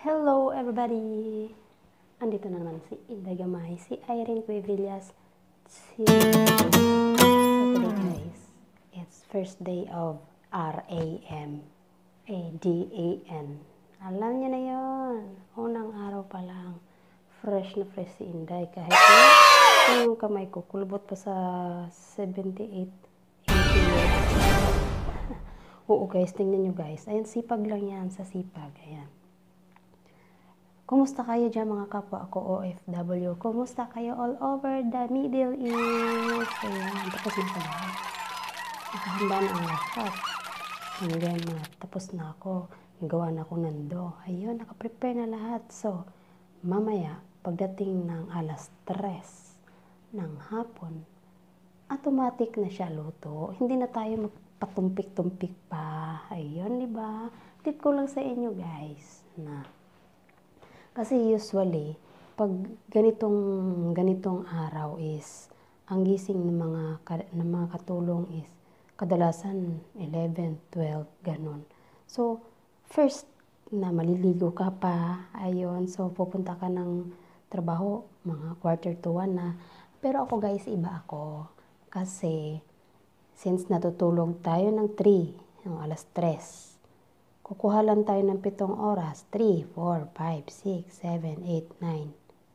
Hello everybody! Andito na naman si Inday Gamay, si Irene Cuevillas. So today guys, it's first day of RAM. ADAN. Alam niyo na yon. Unang araw pa lang. Fresh na fresh si Inday. Kahit yung kamay ko, kulbot pa sa 78, 80 years. Oo guys, tingnan nyo guys. Ayan, sipag lang yan sa sipag. Ayan. Kumusta kayo dyan mga kapwa ako OFW? Kumusta kayo all over the Middle East? Ayan, tapos na pala. Nakahanda na ang lahat. And then, tapos na ako. Gawa na ako nando. Ayun, nakaprepare na lahat. So, mamaya, pagdating ng alas 3 ng hapon, automatic na siya luto. Hindi na tayo magpatumpik-tumpik pa. Ayun, di ba? Tip ko lang sa inyo guys na kasi usually, pag ganitong araw is, ang gising ng mga katulong is, kadalasan 11, 12, ganun. So, first na maliligo ka pa, ayun, so pupunta ka ng trabaho, mga 1:45 na. Pero ako guys, iba ako. Kasi, since natutulog tayo ng 3, yung alas 3, kukuha lang tayo ng 7 oras. 3, 4, 5, 6, 7, 8, 9.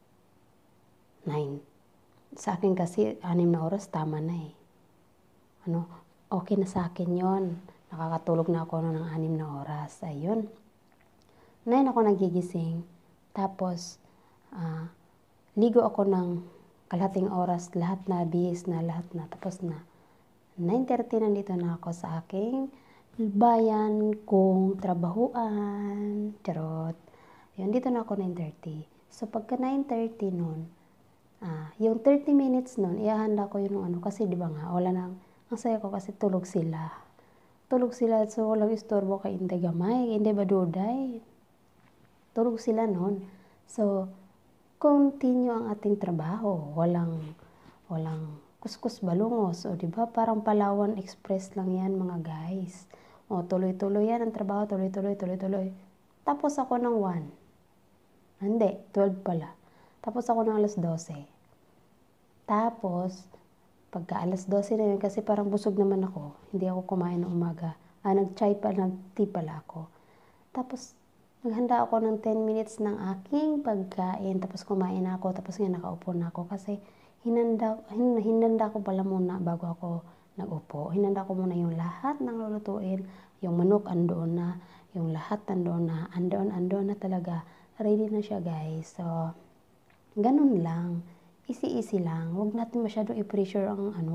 9. Sa akin kasi, 6 na oras, tama na eh. Okay na sa akin yon. Nakakatulog na ako ng 6 na oras. Ayun. 9 ako nagigising. Tapos, ligo ako ng kalahating oras. Lahat na, bihis na, lahat na. Tapos na. 9:30 nandito na ako sa aking bayan kong trabahuan. Charot. Yun, dito na ako 9:30. So, pagka 9:30 nun, yung 30 minutes nun, ihahanda ko yung kasi di ba nga, wala nang, ang saya ko kasi tulog sila. Tulog sila, so walang istorbo kay Inday Gamay, hindi ba duday? Tulog sila nun. So, continue ang ating trabaho. Walang kuskus balungos. O, di ba? Parang Palawan Express lang yan, mga guys. O, tuloy-tuloy yan ang trabaho. Tuloy-tuloy. Tapos ako ng 1. Hindi, 12 pala. Tapos ako ng alas 12. Tapos, pagka alas 12 na yun, kasi parang busog naman ako. Hindi ako kumain ng umaga. Nag-tea pala ako. Tapos, naghanda ako ng 10 minutes ng aking pagkain. Tapos kumain ako. Tapos nga nakaupo na ako. Kasi hinanda ko pala muna bago ako nag-upo. Hinanda ko muna yung lahat ng lulutuin. Yung manok andoon na. Yung lahat andoon na. Andoon na talaga. Ready na siya guys. So, ganun lang. Easy lang. Huwag natin masyadong i-pressure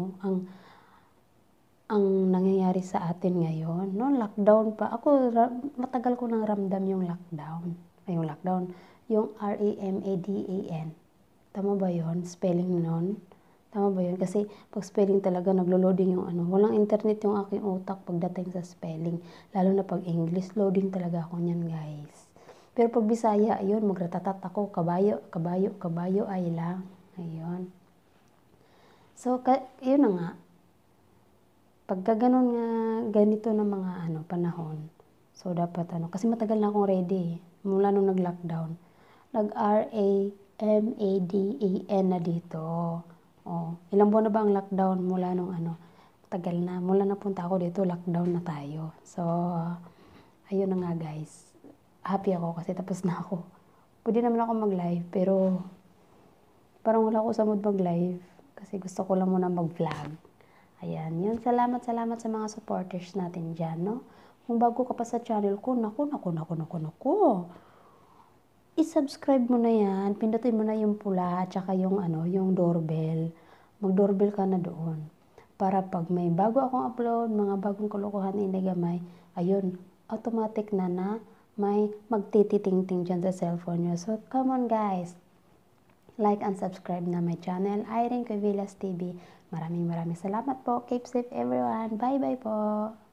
ang nangyayari sa atin ngayon. No? Lockdown pa. Ako, matagal ko nang ramdam yung lockdown. Yung RAMADAN. Tama ba yun? Spelling nun? Tama ba yun? Kasi pag spelling talaga, naglo-loading yung Walang internet yung aking utak pagdating sa spelling. Lalo na pag English, loading talaga ako niyan, guys. Pero pag Bisaya, ayun, magratatat ako. Kabayo ay lang. Ayun. So, yun na nga. Pagka ganito na mga panahon, so dapat kasi matagal na akong ready. Mula nung nag-lockdown. Nag-RAMADAN na dito. Ilang buwan na ba ang lockdown mula nung tagal na. Mula na punta ako dito, lockdown na tayo. So, ayun na nga guys. Happy ako kasi tapos na ako. Pwede naman ako mag-live, pero parang wala ako sa mood mag-live. Kasi gusto ko lang muna mag-vlog. Ayan, yun. Salamat sa mga supporters natin dyan, no? Kung bago ka pa sa channel ko, naku. I-subscribe mo na yan. Pindutin mo na yung pula, at saka yung doorbell. Mag-doorbell ka na doon. Para pag may bago akong upload, mga bagong kalokohan ni Inday Gamay, ayun, automatic na may magtititing-ting dyan sa cellphone nyo. So, come on guys. Like and subscribe na my channel, Irene Cuevillas TV. Maraming salamat po. Keep safe everyone. Bye-bye po.